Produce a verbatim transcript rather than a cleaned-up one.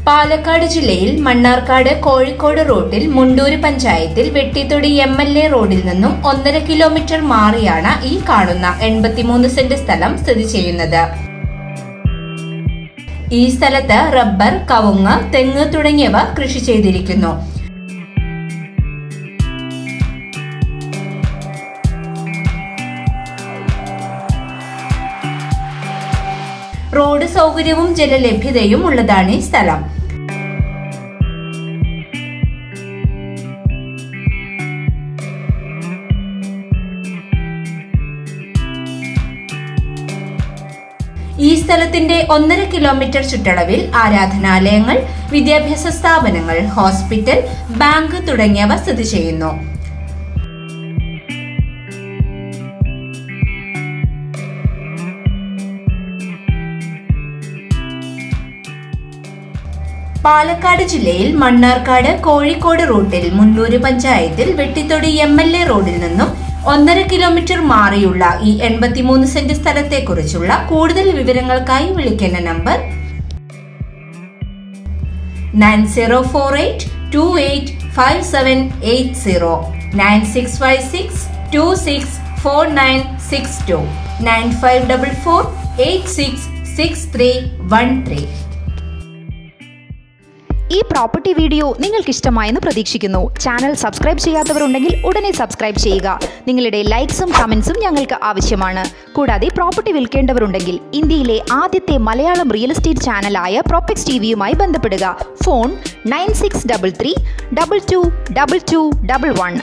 പാലക്കാട് ജില്ലയിൽ മണ്ണാർക്കാട് കോഴിക്കോട് റൂട്ടിൽ മുണ്ടൂർ പഞ്ചായത്തിൽ വെട്ടിത്തൊടി എം എൽ എ റോഡിൽ നിന്നും ഒന്നര കിലോമീറ്റർ മാറിയാണ് ഈ കാണുന്ന എൺപത്തിമൂന്ന് സെന്റ് സ്ഥലം സ്ഥിതി ചെയ്യുന്നത്. ഈ സ്ഥലത്ത് റബ്ബർ, കവുങ്ങ്, തെങ്ങ് തുടങ്ങിയവ കൃഷി ചെയ്തിരിക്കുന്നു. റോഡ് സൗകര്യവും ജലലഭ്യതയും ഉള്ളതാണ് ഈ സ്ഥലം. ഈ സ്ഥലത്തിന്റെ ഒന്നര കിലോമീറ്റർ ചുറ്റളവിൽ ആരാധനാലയങ്ങൾ, വിദ്യാഭ്യാസ സ്ഥാപനങ്ങൾ, ഹോസ്പിറ്റൽ, ബാങ്ക് തുടങ്ങിയവ സ്ഥിതി ചെയ്യുന്നു. പാലക്കാട് ജില്ലയിൽ മണ്ണാർക്കാട് കോഴിക്കോട് റൂട്ടിൽ മുണ്ടൂർ പഞ്ചായത്തിൽ വെട്ടിത്തൊടി എം എൽ എ റോഡിൽ നിന്നും ഒന്നര കിലോമീറ്റർ മാറിയുള്ള ഈ എൺപത്തിമൂന്ന് സെന്റ് സ്ഥലത്തെക്കുറിച്ചുള്ള കൂടുതൽ വിവരങ്ങൾക്കായി വിളിക്കേണ്ട number nine zero four eight two eight five seven eight zero, nine six five six two six four nine six two, nine five double four eight six six three one three. ഈ property video നിങ്ങൾക്ക് ഇഷ്ടമായെന്ന് പ്രതീക്ഷിക്കുന്നു. Channel subscribe ചെയ്യാത്തവരുണ്ടെങ്കിൽ ഉടനെ subscribe ചെയ്യുക. നിങ്ങളുടെ ലൈക്സും കമൻസും ഞങ്ങൾക്ക് ആവശ്യമാണ്. കൂടാതെ പ്രോപ്പർട്ടി വിൽക്കേണ്ടവരുണ്ടെങ്കിൽ ഇന്ത്യയിലെ ആദ്യത്തെ മലയാളം റിയൽ എസ്റ്റേറ്റ് ചാനലായ പ്രോപെക്സ് ടിവിയുമായി ബന്ധപ്പെടുക. Phone nine six double three double two double two double one.